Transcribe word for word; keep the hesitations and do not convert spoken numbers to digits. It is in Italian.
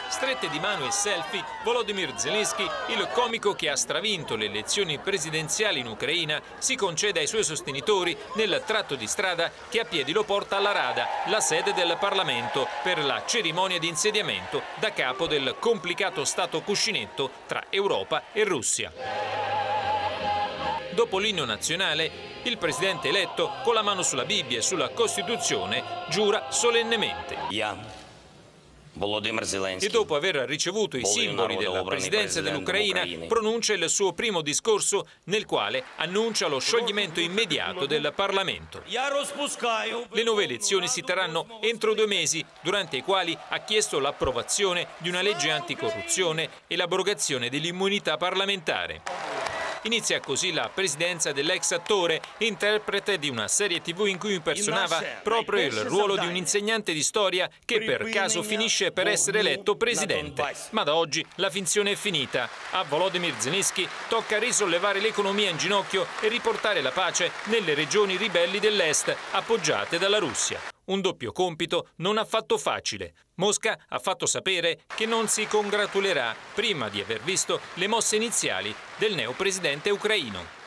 Strette di mano e selfie, Volodymyr Zelensky, il comico che ha stravinto le elezioni presidenziali in Ucraina, si concede ai suoi sostenitori nel tratto di strada che a piedi lo porta alla Rada, la sede del Parlamento, per la cerimonia di insediamento da capo del complicato stato cuscinetto tra Europa e Russia. Dopo l'inno nazionale, il presidente eletto, con la mano sulla Bibbia e sulla Costituzione, giura solennemente. E dopo aver ricevuto i simboli della presidenza dell'Ucraina, pronuncia il suo primo discorso nel quale annuncia lo scioglimento immediato del Parlamento. Le nuove elezioni si terranno entro due mesi, durante i quali ha chiesto l'approvazione di una legge anticorruzione e l'abrogazione dell'immunità parlamentare. Inizia così la presidenza dell'ex attore, interprete di una serie tivù in cui impersonava proprio il ruolo di un insegnante di storia che per caso finisce per essere eletto presidente. Ma da oggi la finzione è finita. A Volodymyr Zelensky tocca risollevare l'economia in ginocchio e riportare la pace nelle regioni ribelli dell'est appoggiate dalla Russia. Un doppio compito non affatto facile. Mosca ha fatto sapere che non si congratulerà prima di aver visto le mosse iniziali del neopresidente ucraino.